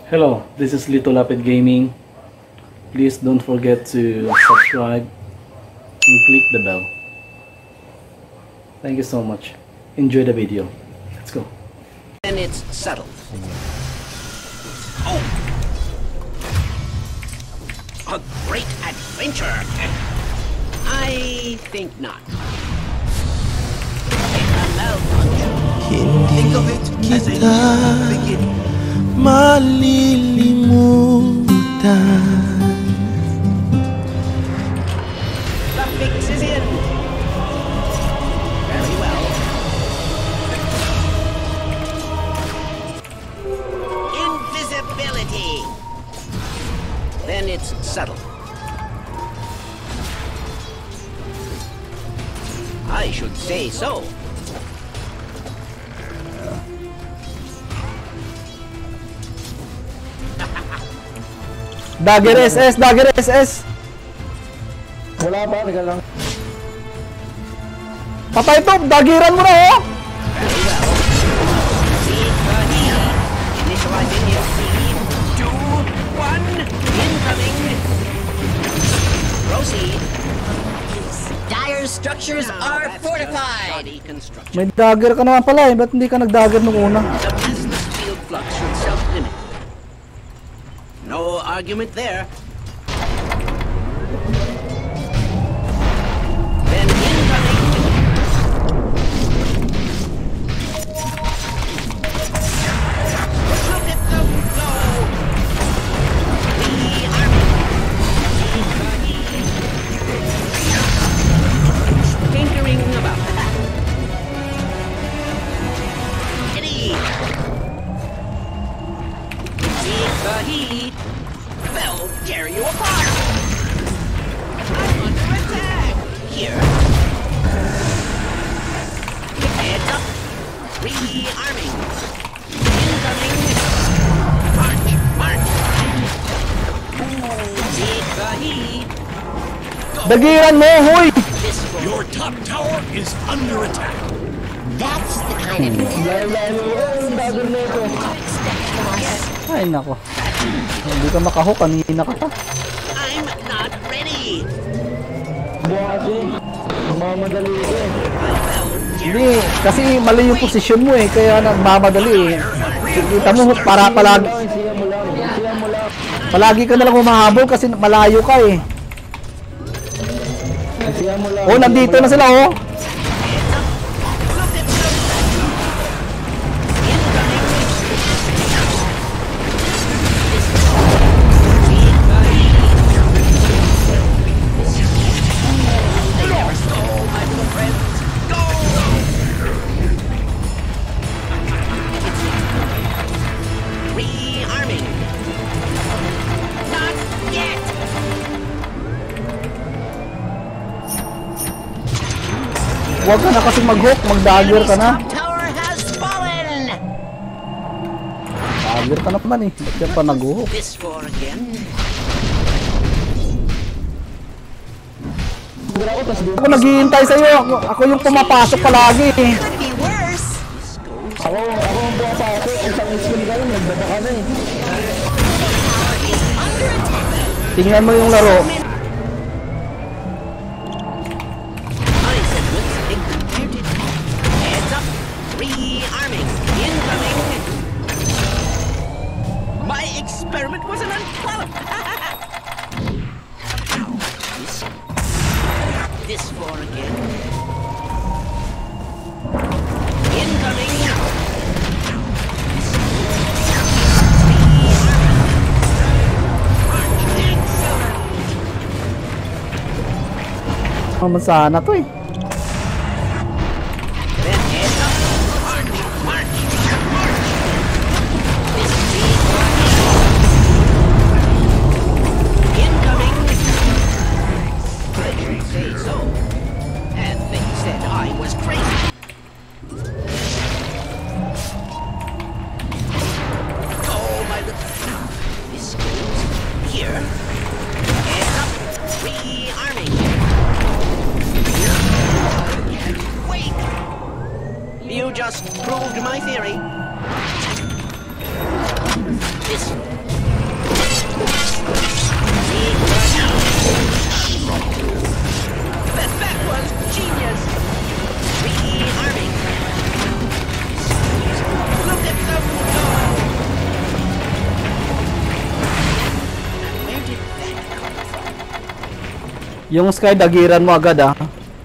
Hello, this is Little Lapid Gaming. Please don't forget to subscribe and click the bell. Thank you so much. Enjoy the video. Let's go. And it's settled. Oh! A great adventure! I think not. Think of it as a new beginning. Malilimutan. The fix is in. Very well. Invisibility. Then it's settled. I should say so. Dagger SS! Dagger SS! Wala pa, teka lang. Patay to! Dagiran mo na oh! Very well. Initializing in 3, 2, 1. Incoming. Proceed. Dire structures are fortified. May dagger ka naman pala eh. Ba't hindi ka nag-dagger nung una? The business field flux should self-limit. No argument there. Then incoming. Look at the flow. Tinkering about that. Giddy. Take the heat. They'll tear you apart. I'm under attack. Here. Heads up. Rearming. Incoming. March, march. Take the heat. Dagiran mo! Huy! Your top tower is under attack. That's the kind of Dagger na ito. Ay nako. Hindi ka makahook. Kanina ka pa. I'm not ready. Bukas eh. Mamadali ito eh. Hindi. Kasi mali yung posisyon mo eh. Kaya nagmamadali eh. Kita mo para palagi. Siya mo lang. Siya mo lang. Palagi ka nalang humahabol kasi malayo ka eh. Siya mo lang. Oh, nandito na sila oh. Rearming. Not yet. Huwag ka na kasi mag-hook. Mag-dagger ka na. top tower has fallen. Dagger ka naman eh. Ba't ka pa nag-hook? This for again. Ako naghihintay sa'yo. Ako yung pumapasok palagi eh. Could be worse. Ako ang pumapasok. Isang skill ka lang. Nagbaba ka na eh. Tingnan mo yung laro. My segments executed. Heads up. Rearming. Incoming. My experiment was an unqualified. This for again. Incoming. Naman sana to eh. Then heads up. March. This is incoming. I should say so. And they said I was crazy. Oh my God. This goes here. Heads up. Rearming. Wait! You just proved my theory. This Yung Sky, dagiran mo agad ah.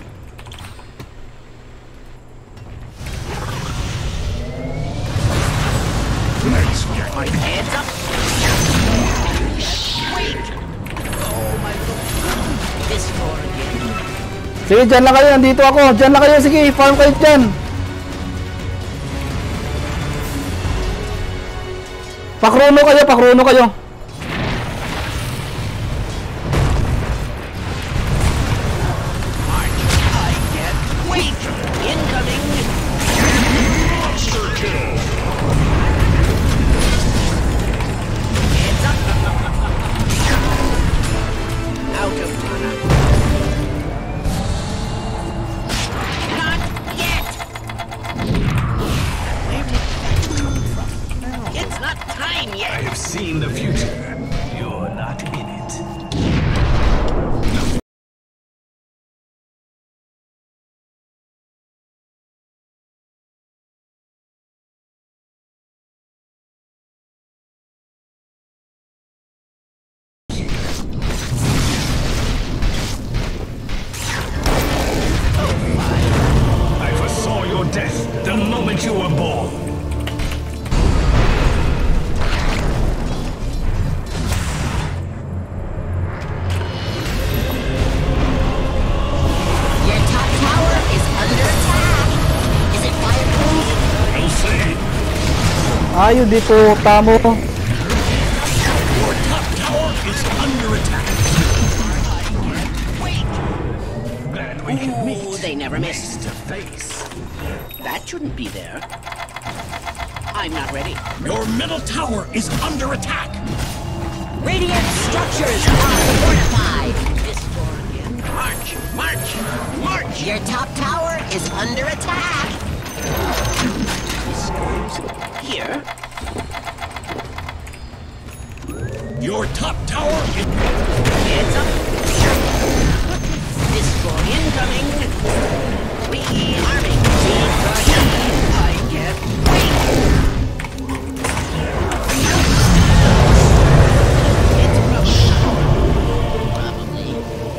Heads up. Wait. Oh my God. This floor again. Sige, dyan lang kayo. Nandito ako. Dyan lang kayo. Sige, farm kayo dyan. Pakrono kayo, pakrono kayo. I can't wait. Incoming. Monster kill. Heads up. Out of mana. Not yet. Where did that come from? It's not time I yet. have seen the future. You're not in it. I foresaw your death the moment you were born. Your top tower is under attack. Is it fireproof? We'll see. Ayun, dito, tamo. Your top tower is under attack. Wait. Glad we can Ooh, meet they never miss. to face. That shouldn't be there. I'm not ready. Your middle tower is under attack. Radiant structures are fortified. This floor again. March, march, march. Your top tower is under attack. This goes here. Your top tower is... Heads up. This floor incoming. Rearming. I can't wait. It's broken. Probably.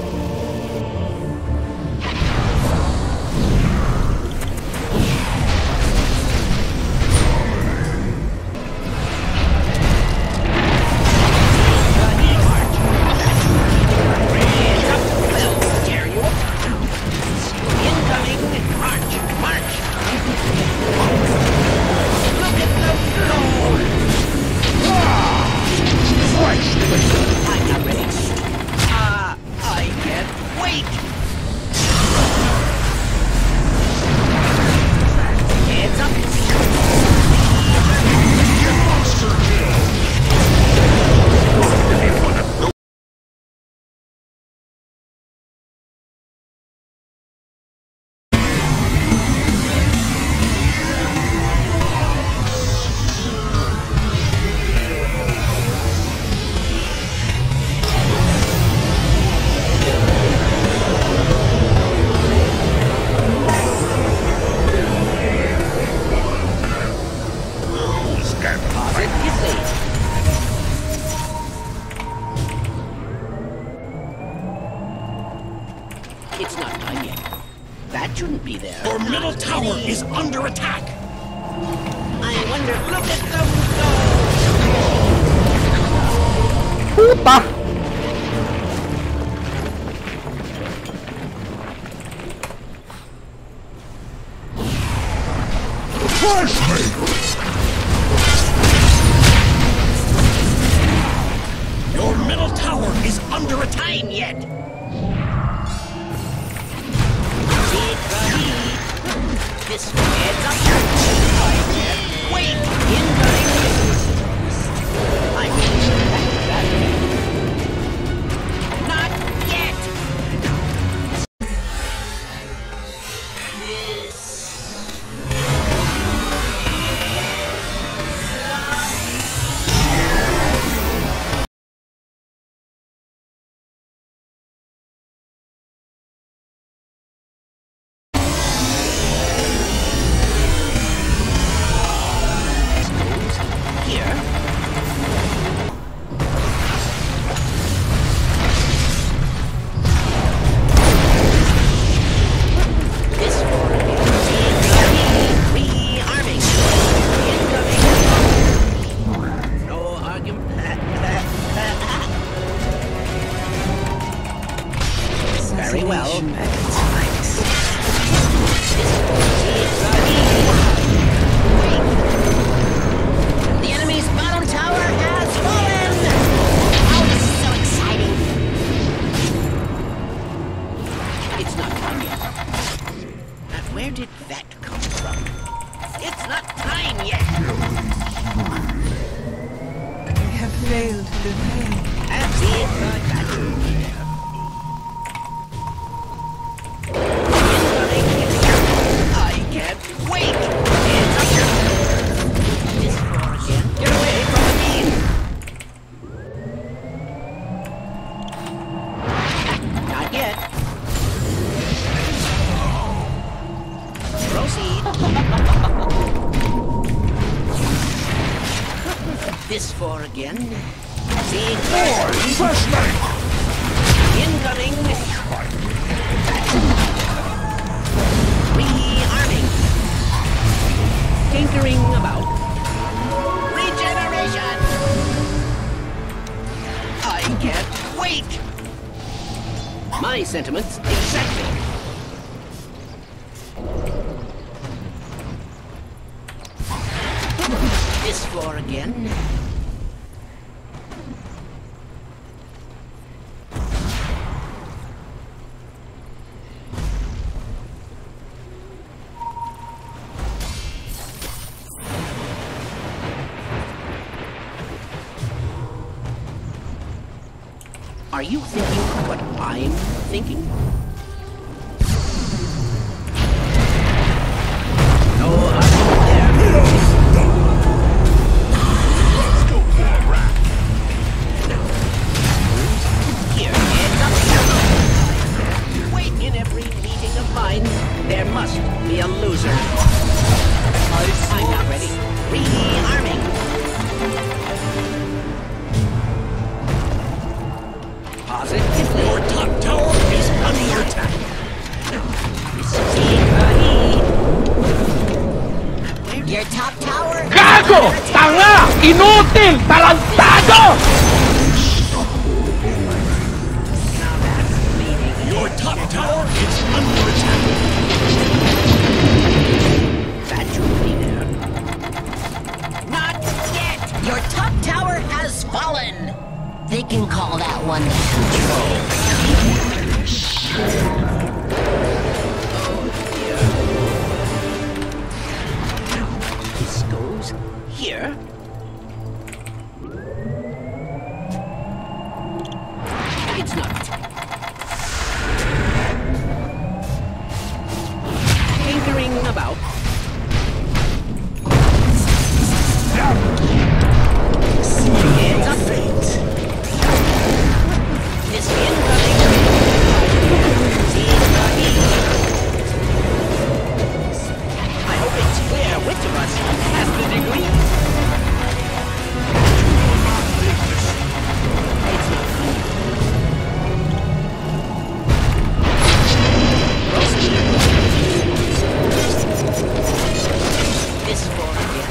It's not time yet. That shouldn't be there. Your middle tower is under attack. I wonder. Look at them go! Puta! Your middle tower is under attack. Time yet. This heads up. I can't wait. Incoming. I not yet. Here. Very well. The enemy's bottom tower has fallen! Oh, this is so exciting. It's not time yet. Now, where did that come from? It's not time yet. I have failed to defend. That's it, but that's I can't wait! It's up here! This floor again. Get away from me! Not yet. Proceed. This floor again. Seeing Flashlight! incoming. Rearming. Tinkering about. Regeneration! I can't wait! My sentiments exactly. This floor again. Are you thinking what I'm thinking? No, I'm there. Let's go for a rap! Here, hands up. Wait, in every meeting of mine, there must be a loser. I'm not ready. Rearming. Positively. Your top tower is under attack! Your top tower... Gago! Tanga! Inutil! Talantado! Your top tower is under attack! That should be there. Not yet! Your top tower has fallen! They can call that one control. This goes here. It's not. Tinkering about. Hands up. This incoming. I hope it's clear which of us has the degree. It's not. This floor again.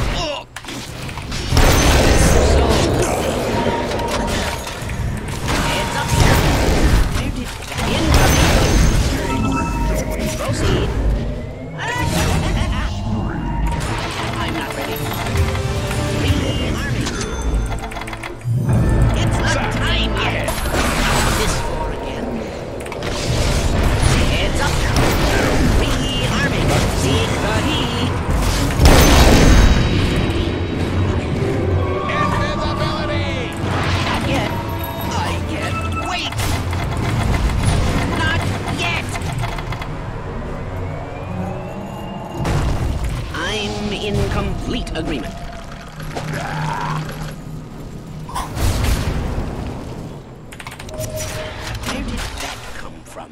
Hands up. Where did incoming? Proceed. I'm not ready. Rearming. It's not time yet. This floor again. Hands up. Rearming. Seek the heat. Invisibility! Not yet. I can't wait. Not yet. I'm in complete agreement. Where did that come from?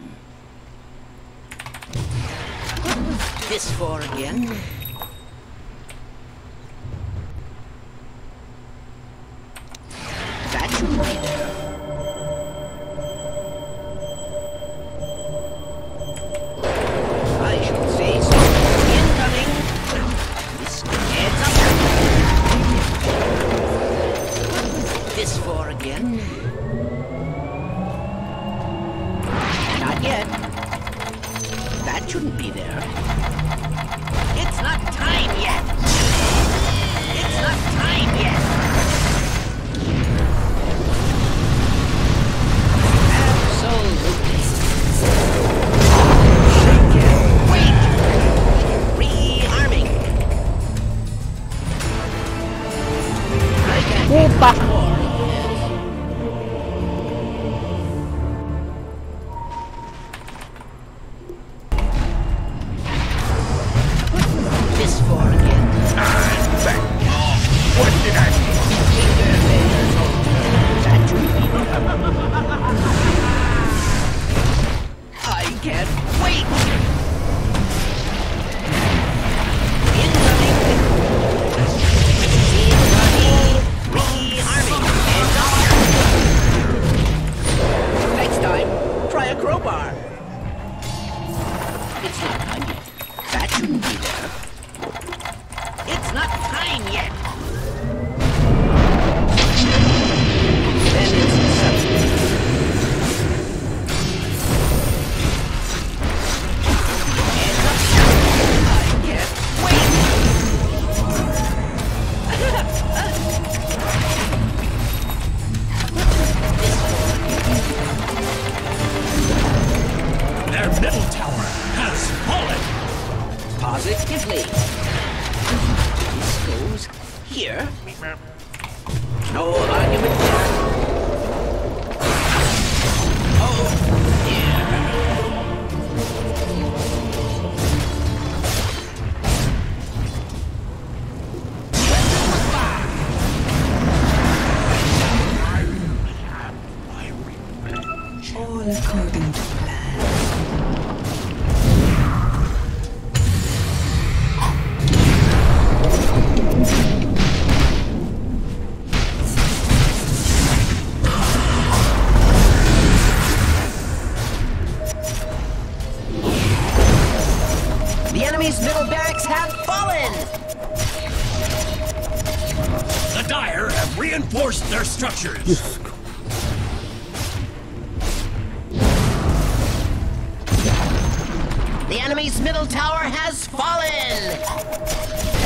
This floor again. That should be there. I should say so. Incoming. This heads up. This floor again. Not yet. That shouldn't be there. It's not time yet. It's not time yet. Absolutely. Shake it. Wait. Rearming. I can't get much more. This for again. What did I do? That should be I can't wait! Incoming! Rearming! Next time, try a crowbar. It's not time yet. That shouldn't be there. It's not time yet. Then it's substitute. I can't Their middle tower has fallen. Positively. This goes here. No argument there. Oh, dear. All according to plan. The enemy's middle barracks have fallen! The Dire have reinforced their structures. The enemy's middle tower has fallen!